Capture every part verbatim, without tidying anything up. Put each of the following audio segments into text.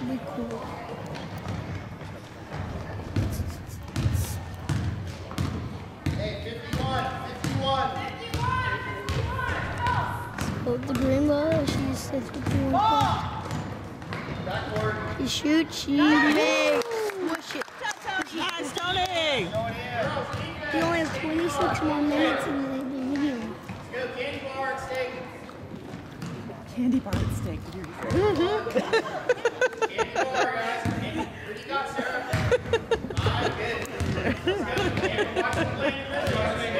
would be cool. Hey, fifty-one, fifty-one. So the green ball, she just says fifty-one. Backward. You shoot, she makes. Push it. Nice, Tony! You only have twenty-six more minutes in the video. Let's go, candy bar and steak. Candy bar and steak. Did you Candy bar, guys. Candy. What do you got, Sarah? Five, good. Let's go. Candy, watch the play in the middle.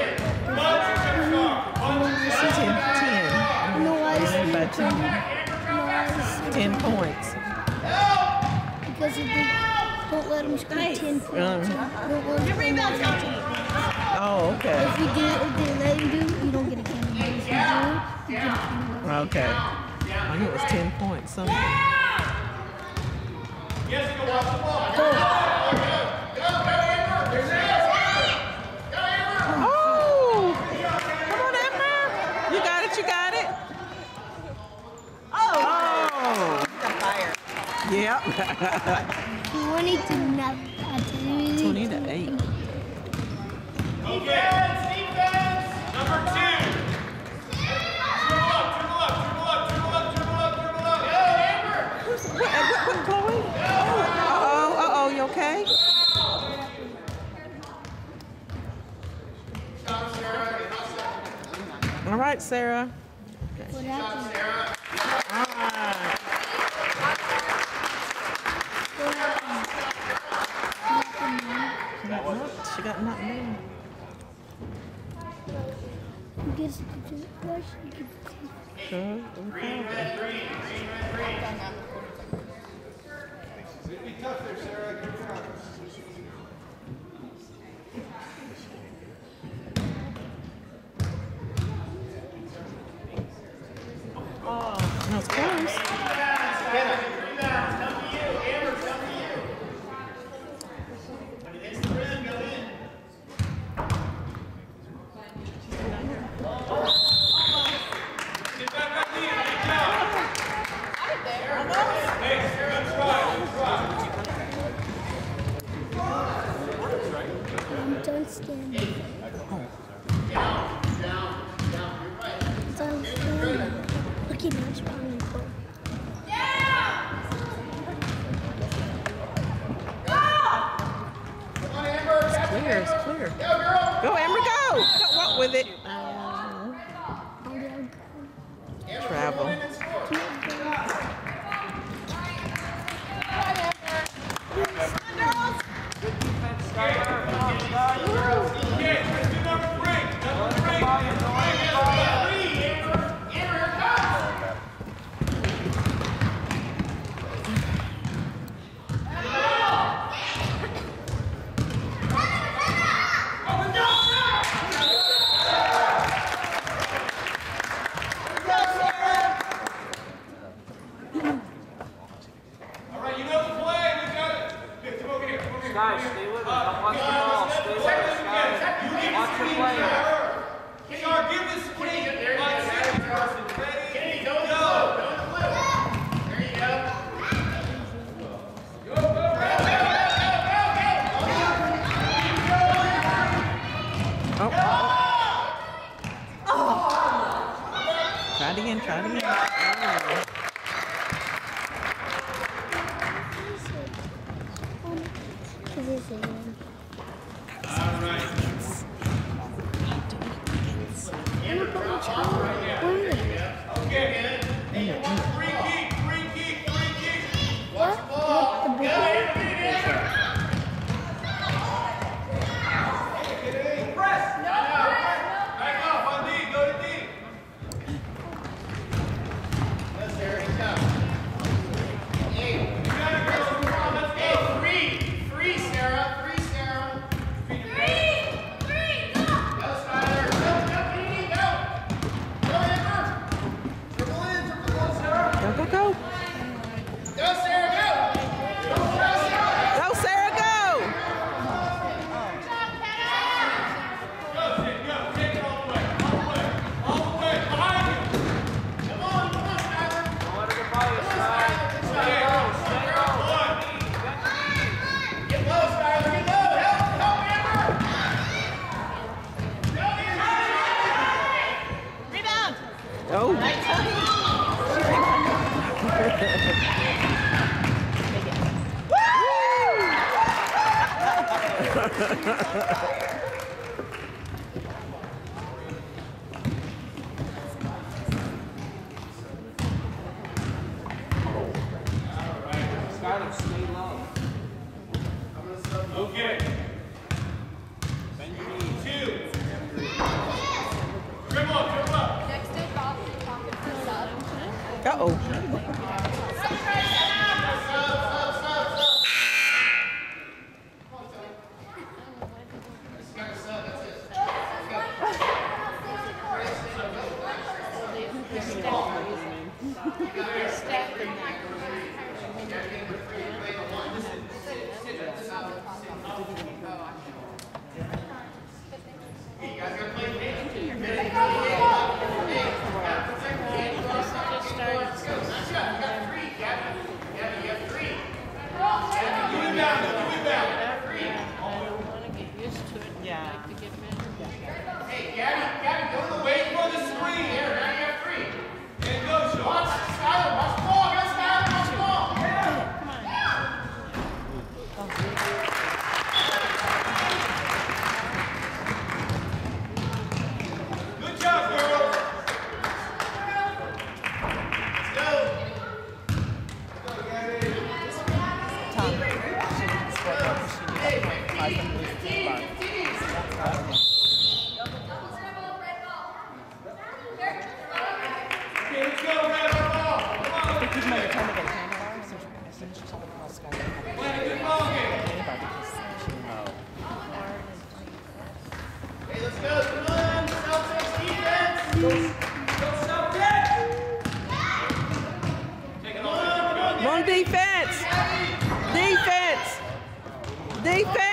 ten, ten. You know why it's About ten? ten. You know why it's ten points. Because if they don't let them score ten points. Um, Don't let them score ten. oh, okay. If you do, if they let him do, you don't get a candy bar. If you do, you get a candy bar. Okay. I knew it was ten points. Something. Yes, go watch the ball. Go. Go, go, Amber. There's it. Go, Amber. Oh! Come on, Emma. You got it, you got it. Oh! Fire. Yep. twenty to nothing. twenty to eight. Defense, defense. Number two. Dribble up, dribble up, dribble up, dribble up, dribble up, dribble up. Go, Amber. What, what, what, Chloe? Uh-oh, uh-oh, you okay? Stop, Sarah. All right, Sarah. What happened? Sarah. All right. She got knocked, she got knocked down. You get to do what? You get to Sure. Green, red, green, green, red, green. It'd be tough there, Sarah. Good job. That was close. Rebounds, rebounds. Come to you. Amber, come to you. When it hits the rim, go in. Get back up, Leah. Good job. Hey, Sarah, try. Try. I'm done standing. Down, down, down. You're right. Done standing. Look at me, I'm spawning for. Come on, Amber. Catch it, Clear, it's Amber. clear. Go, girl. Go, Amber, go! Don't walk with it. Uh, Amber, Travel. go in and score. Okay, let's do number three. Number three. Three, Amber. Amber, here it comes. All right, you know the play. We got it. Here, come over here. Come over here. Guys, stay with it. Don't watch the ball. Stay with it, guys. Watch the play. Shar, give this to Kenny. There you go. Person. Ready? Kenny, go in the blue. Go in the blue. There you go. Go, go, go, go, go, go, go. oh. Try it again, try it again. Oh. Because it's a All right. Amber, drop off right here. There you go. Okay, good. Hey, you want three keep, three keep, three keep. Watch the ball. Go, Amber, get it, Amber. Press. No, press. Back off on D. Go to D. Let's hear it. Go. Hey, you got it, girls. Come on, let's go. Three. Three, Sarah. Three, Sarah. Skylar, stay low. Okay. Bend your knees. Two. Dribble up, dribble up. Uh-oh. Wrong defense. Defense. Defense.